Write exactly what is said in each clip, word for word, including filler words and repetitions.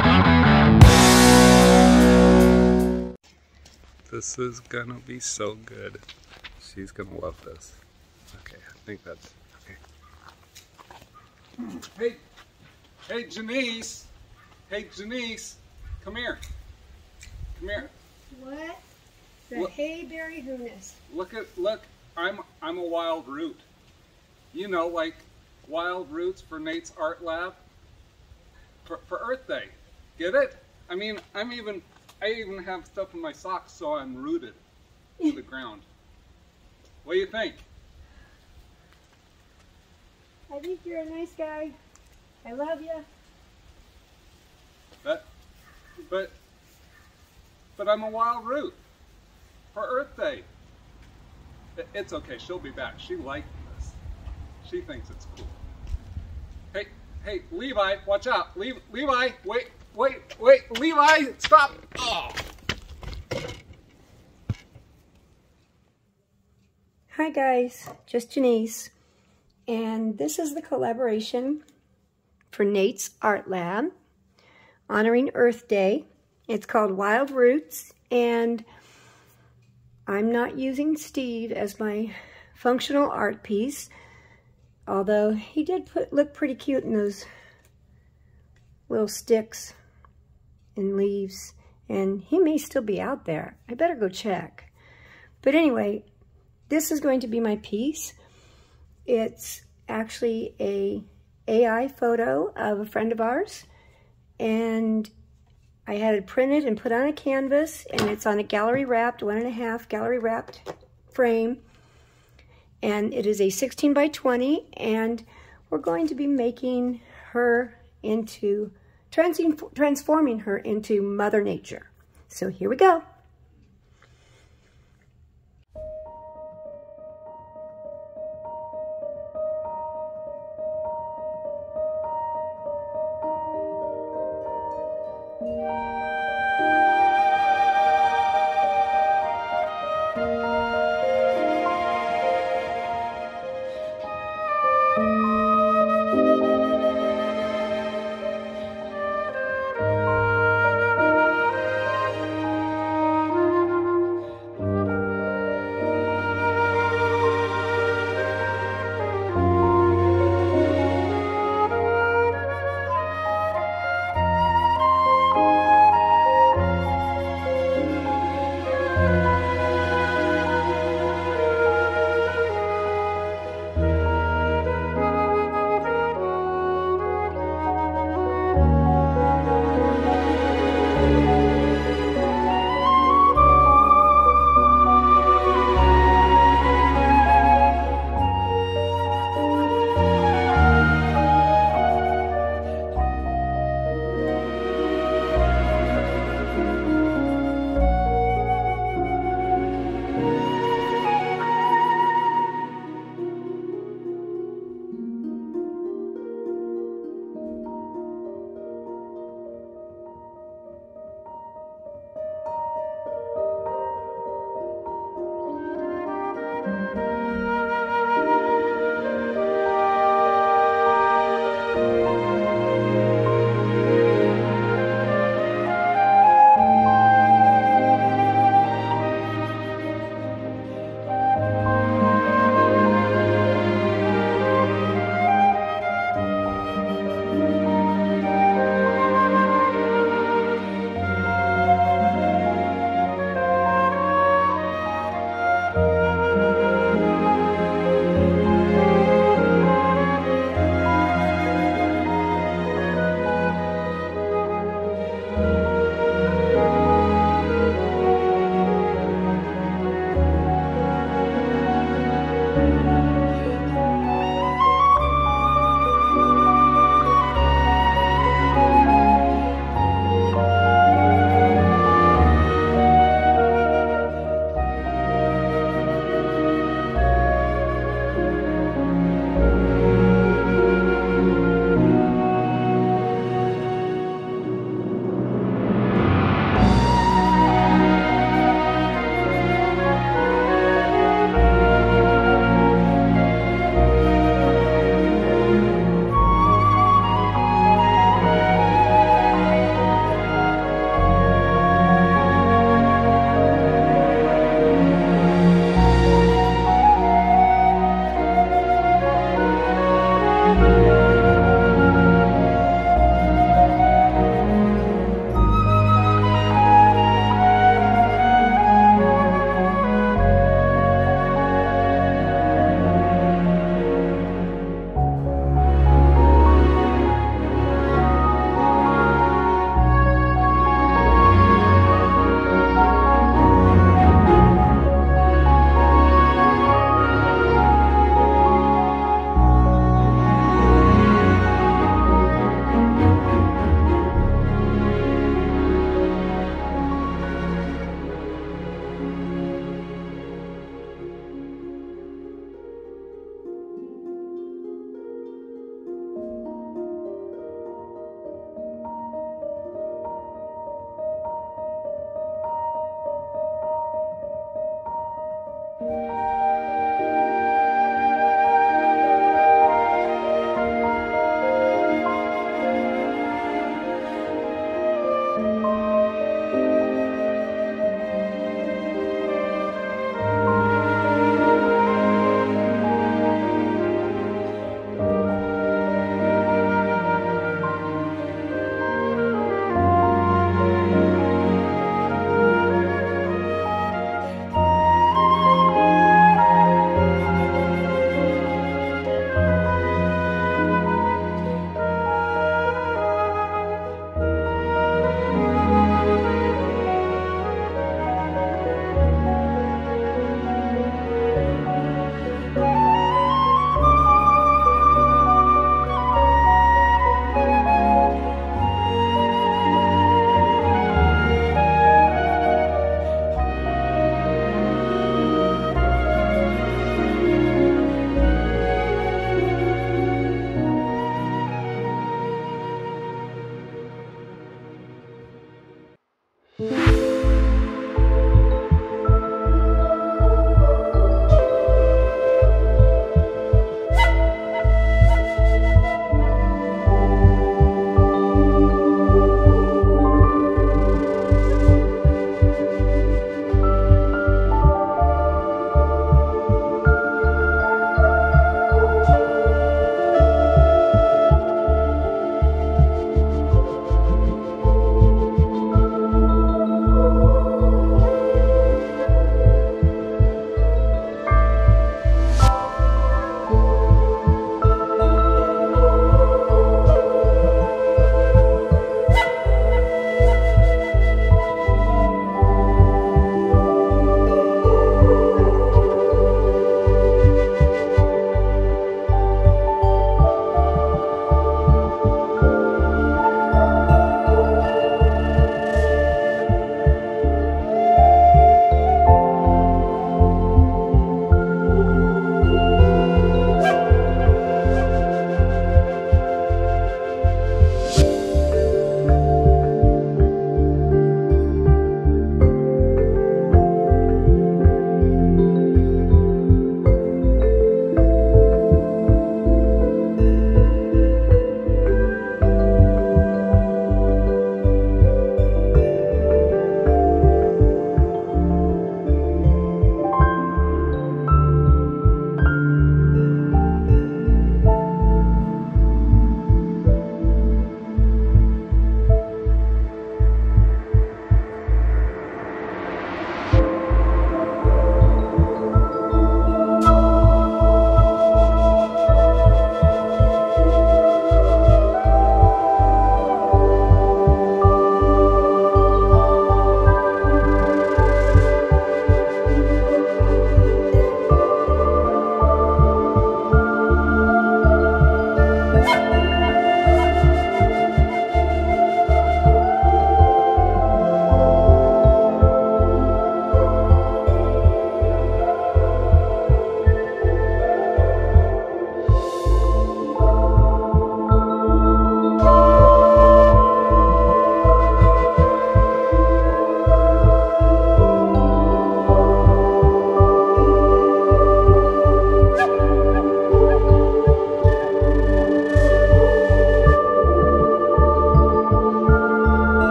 This is gonna be so good. She's gonna love this. Okay, I think that's okay. Hey, hey Janice. Hey Janice, come here. Come here. What? The Look, hayberry hooness. Look at look. I'm I'm a wild root. You know, like wild roots for Nate's art lab. For for Earth Day. Get it? I mean, I'm even. I even have stuff in my socks, so I'm rooted to the ground. What do you think? I think you're a nice guy. I love you. But, but, but I'm a wild root for Earth Day. It, it's okay. She'll be back. She liked this. She thinks it's cool. Hey, hey, Levi, watch out. Le Levi, wait. Wait, wait, Levi, stop! Oh. Hi guys, just Janice, and this is the collaboration for Nate's Art Lab, honoring Earth Day. It's called Wild Roots, and I'm not using Steve as my functional art piece, although he did put, look pretty cute in those little sticks and leaves, and he may still be out there. I better go check. But anyway, this is going to be my piece. It's actually a A I photo of a friend of ours, and I had it printed and put on a canvas, and it's on a gallery wrapped, one and a half gallery wrapped frame, and it is a sixteen by twenty, and we're going to be making her into Trans transforming her into Mother Nature. So here we go.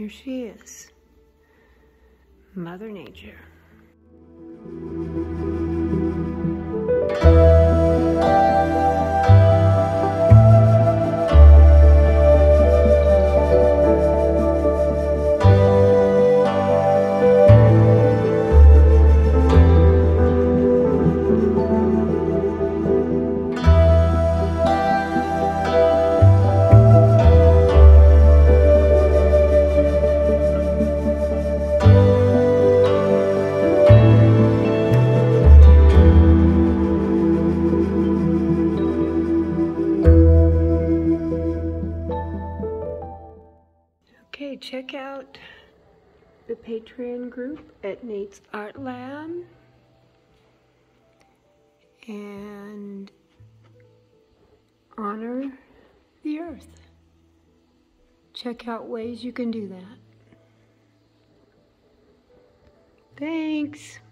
Here she is, Mother Nature. Okay, check out the Patreon group at Nate's Art Lab and honor the earth. Check out ways you can do that. Thanks.